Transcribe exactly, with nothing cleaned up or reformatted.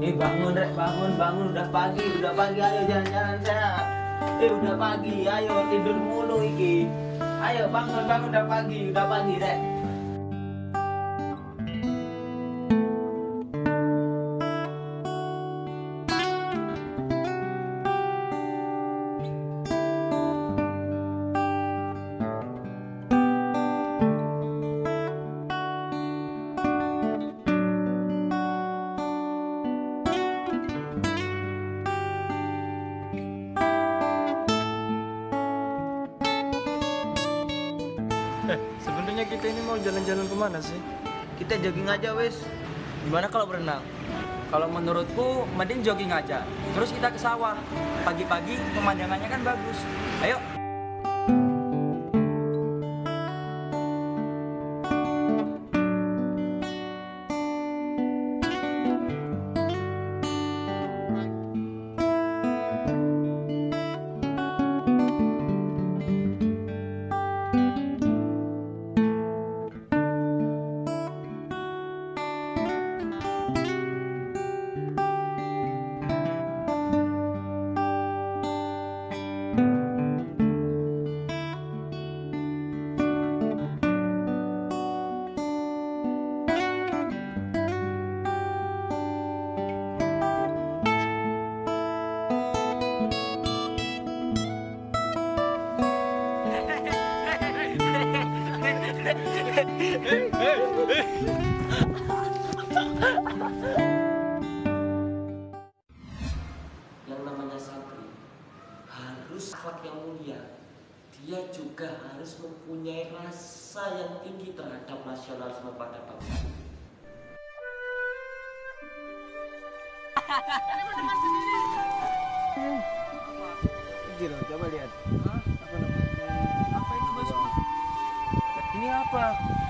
Eh bangun Rek, bangun, bangun, udah pagi, udah pagi, ayo jalan-jalan sehat. Eh udah pagi, ayo tidur mulu iki. Ayo bangun, bangun, udah pagi, udah pagi Rek. Eh, sebenarnya kita ini mau jalan-jalan kemana sih? Kita jogging aja wes. Gimana kalau berenang? Kalau menurutku mending jogging aja. Terus kita ke sawah. Pagi-pagi pemandangannya kan bagus. Ayo. Yang namanya santri harus akhlak yang mulia. Dia juga harus mempunyai rasa yang tinggi terhadap nasionalisme pada bangsa. Coba lihat. Apa itu bosku? Ini apa?